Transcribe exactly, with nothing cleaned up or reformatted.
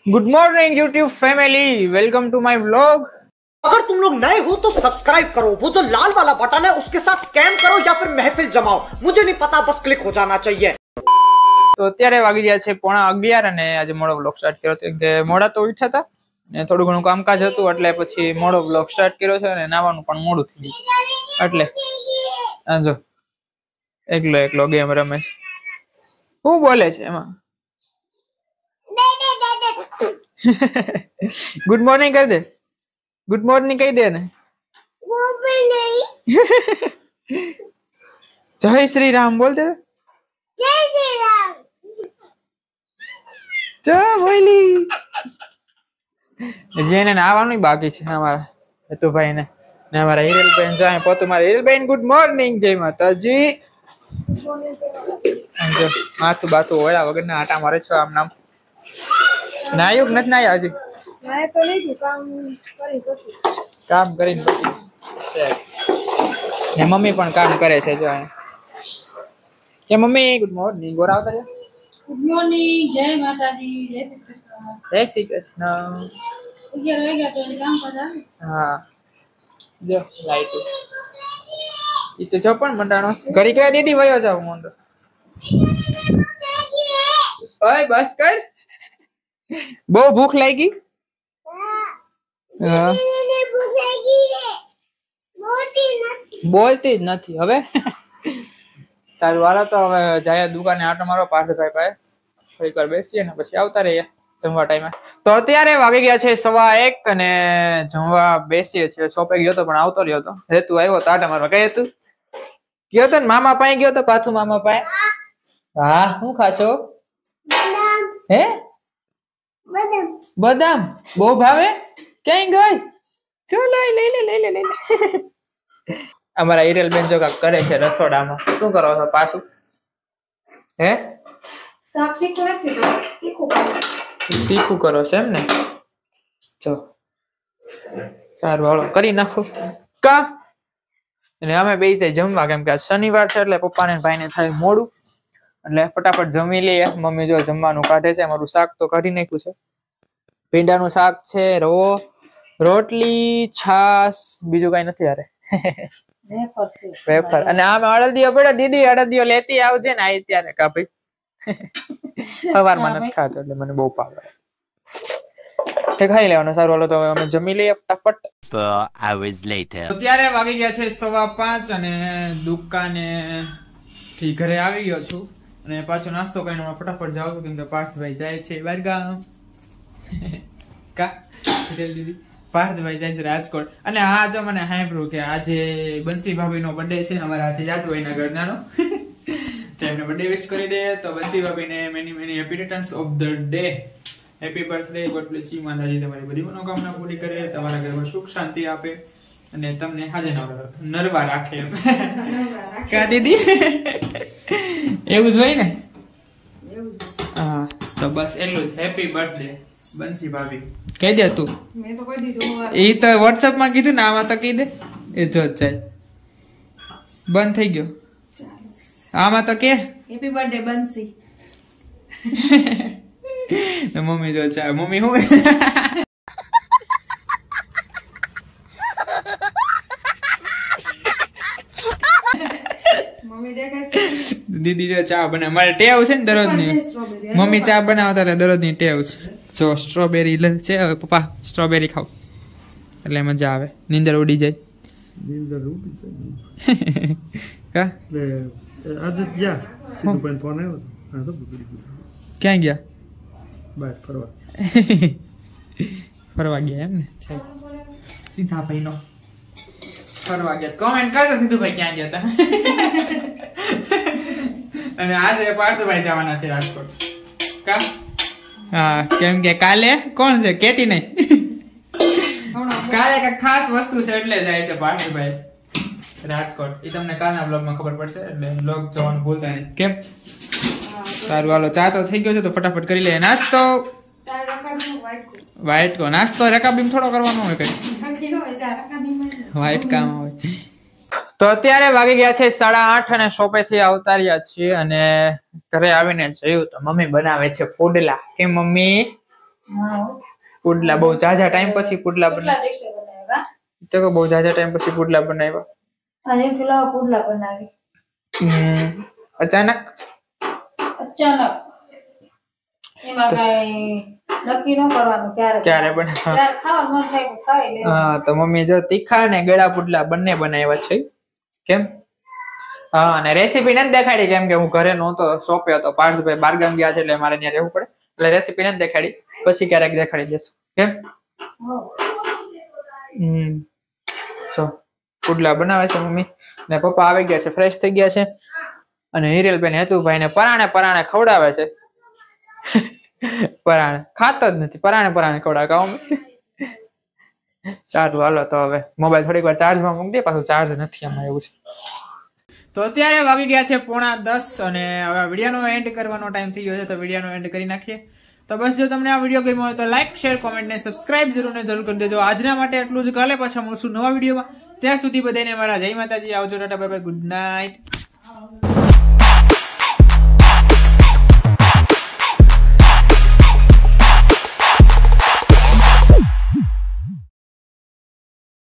Good morning YouTube family, welcome to my vlog. अगर तुम लोग नए हो तो सब्सक्राइब करो, वो जो लाल वाला बटन है उसके साथ स्कैम करो या फिर महफिल जमाओ, मुझे नहीं पता, बस क्लिक हो जाना चाहिए। तो અત્યારે વાગી ગયા છે પોણા અગિયાર અને આજે મોડો વ્લોગ સ્ટાર્ટ કર્યો હતો કે મોડા તો ઉઠ્યા હતા ને થોડું ઘણું કામકાજ હતું એટલે પછી મોડો વ્લોગ સ્ટાર્ટ કર્યો છે અને નાવાનું પણ મોડું થઈ ગયું એટલે આ જો એકલો એકલો ગેમ રમે છે। શું બોલે છે એમાં? ગુડ મોર્નિંગ કહી દે, ગુડ મોર્નિંગ કહી દે ને। જય શ્રી રામ બોલ દે। जय श्री राम। જય બોલી। જેને નાવાનું બાકી છે અમારા હેતુભાઈ ને ને અમારા હિરલબેન જાય પોતું મારા હિરલબેન ગુડ મોર્નિંગ જય માતાજી। જો માથું બાથું ઓળા વગર ના આટા મારે છે આમ નામ નાયું નથી નાયા હજી मैं तो नहीं थी काम करी પછી કામ કરીને પછી ને મમ્મી પણ કામ કરે છે જો કે મમ્મી ગુડ મોર્નિંગ ગોરા આવતા છે। ગુડ મોર્નિંગ, જય માતાજી, જય શ્રી કૃષ્ણ। જય શ્રી કૃષ્ણ। અગિયાર વાગ્યા તો કામ પર આવે। હા જો લાઈટ ઈ તો જો પણ મંડાણો ઘડી કરા દીધી વયો જાવ મોંડો। ઓય બસ કર, બહુ ભૂખ લાગી। હા मैंने भूखेगी है मोटी નથી બોલતી જ નથી હવે। સારું હાલો તો હવે જાય દુકાને આટો મારો પાર્થભાઈ પાસે થોડીક વાર બેસીએ ને પછી આવતા રહીએ જમવા ટાઈમે। તો અત્યારે વાગી ગયા છે સવા એક અને જમવા બેસીએ છીએ। શોપે ગયો તો પણ આવતો રહ્યો તો હેતુ આવ્યો તો આટા મારવા કઈ હતું ગયો તો ને મામા પાસે ગયો તો પાથુ મામા પાસે। હા શું ખાશો? બદામ હે બદામ બદામ બહુ ભાવે? ક્યાં ગઈ? ચો લઈ લઈ લે લઈ લે લઈ લે। અમારા હિરલબેન જો કાક કરે છે રસોડામાં। શું કરો છો પાછું? હે શાક તીખું નથી તો તીખું ખાવું। તીખું કરો છે એમ ને? જો સારું હાલો કરી નાખો કા અને અમે બે જાય જમવા કેમ કે આજ શનિવાર છે એટલે પપ્પાને ને ભાઈને થાય મોડું એટલે ફટાફટ જમી લઈએ। મમ્મી જો જમવાનું કાઢે છે, મારું શાક તો કાઢી નાખ્યું છે। ભીંડાનું શાક છે, રવો, રોટલી, છાસ, બીજું કઈ નથી યાર। વેફર છે વેફર અને આમ અડદિયો પડ્યો દીદી અડદિયો લેતી આવજે ને આઈ ત્યારે કા ભાઈ। સવારમાં નથી ખાતો એટલે મને બહુ ભાવે તે ખાઈ લેવાનું। સારું હાલો તો હવે અમે જમી લઈએ ફટાફટ। Four hours later. તો ત્યારે વાગી ગયા છે સવા પાંચ અને દુકાને થી ઘરે આવી ગયો છું અને પાછો નાસ્તો કરીને હું ફટાફટ જાઉં છું કેમ કે પાર્થભાઈ જાય છે બારગામ। કા દીદી પાર્થભાઈ જાય છે રાજકોટ અને હા જો મને સાંભળ્યું કે આજે બંસી ભાભી નો બર્થડે છે અમારા સિદ્ધાર્થભાઈ ના ઘરનાનો તો એમને બર્થડે વિશ કરી દે। તો બંસી ભાભીને many many happy returns of the day, happy birthday, God bless you Mataji તમારી બધી મનોકામના પૂરી કરે, તમારા ઘરમાં સુખ શાંતિ આપે અને તમને હાજર નરવા રાખે। કા દીદી એવું જ હોય ને? એવું જ। હા તો બસ એટલું જ। હેપી બર્થડે બંસી ભાભી કહી દે તું। મેં તો કહી દીધું એ તો વોટ્સએપ માં કીધું ને આમાં તો કહી દે। એ જો જાય બંધ થઈ ગયો આમાં તો કે હેપી બર્થડે બંસી। મમ્મી જો ચા મમ્મી હું મમ્મી દેખાય દીદી જો ચા બને મારે ટેવ છે ને દરરોજ ની મમ્મી ચા બનાવતા એટલે દરરોજ ની ટેવ છે। જો સ્ટ્રોબેરી છે હવે પપ્પા સ્ટ્રોબેરી ખાવ એટલે મજા આવે, નીંદર ઉડી જાય। નીંદર ઉડી જાય કા એટલે આજે ગયા સીધું ફોન આવ્યો હા તો બગડી ગયું ક્યાં ગયા? બહાર ફરવા ફરવા ગયા એમ ને? સીધા ભાઈ નો ફરવા ગયા। કોમેન્ટ કરજો સીધું ભાઈ ક્યાં ગયા હતા। અને આજે પાર્થભાઈ જવાના છે રાજકોટ કા? હા કેમ કે કાલે કોણ છે કેતી નહીં કાલે કઈ ખાસ વસ્તુ છે એટલે જાય છે પાર્થભાઈ રાજકોટ। એ તમને કાલના બ્લોગ માં ખબર પડશે એટલે બ્લોગ જોવાનું ભૂલતા નહીં કેમ? સારું હાલો ચા તો થઈ ગયો છે તો ફટાફટ કરી લે નાસ્તો। તાર રકાબી વાઈટ કો વ્હાઈટ કો નાસ્તો રકાબીમ થોડો કરવાનો હોય કઈ રકાબી હોય જા રકાબી માં વ્હાઈટ કામ હોય। તો અત્યારે વાગી ગયા છે સાડા આઠ અને શોપે થી આવતા રહ્યા છીએ અને ઘરે આવીને જોયું તો મમ્મી બનાવે છે ફોડલા। કે મમ્મી હા પુડલા બહુ ઝાઝા ટાઈમ પછી પુડલા પુડલા બનાવ્યા. ટેસ્ટ બનાવ્યા તો કે બહુ ઝાઝા ટાઈમ પછી પુડલા બનાવ્યા. અને પેલા પુડલા બનાવી હમ. અચાનક અચાનક એમાં કઈ નક્કી ન કરવાનું ક્યારે ક્યારે બને? હા. ક્યારે ખાવાનું મન થાય તો ખાઈ લે હા તો મમ્મી જો તીખા અને ગળા પુડલા બંને બનાવ્યા છે. કેમ? હા અને રેસીપી નથી દેખાડી કેમ કે હું ઘરે નહોતો, શોપે હતો. પાર્થભાઈ બારગામ ગયા છે એટલે મારે ત્યાં રહેવું પડે, એટલે રેસીપી નથી દેખાડી. પછી ક્યારેક દેખાડી દેશું. કેમ? હમ. જો પુડલા બનાવે છે મમ્મી ને પપ્પા આવી ગયા છે, ફ્રેશ થઈ ગયા છે. અને હિરેલબેન હેતુભાઈ ને પરાણે પરાણે ખવડાવે છે. પરાણે ખાતો જ નથી, પરાણે પરાણે ખવડાવે. કહું સારું હાલો તો હવે મોબાઈલ થોડીક વાર ચાર્જમાં મૂકી દે, પાછું ચાર્જ નથી આમાં, એવું છે. તો અત્યારે વાગી ગયા છે પોણા દસ અને હવે વિડીયોનો એન્ડ કરવાનો ટાઈમ થઈ ગયો છે, તો વિડીયોનો એન્ડ કરી નાખીએ. તો બસ જો તમને આ વિડીયો ગમ્યો હોય તો લાઈક, શેર, કોમેન્ટ ને સબસ્ક્રાઇબ જરૂર ને જરૂર કરી દેજો. આજના માટે એટલું જ. કાલે પાછા મળશું નવા વિડીયોમાં. ત્યાં સુધી બધાને મારા જય માતાજી. આવજો, tata, bye bye, good night.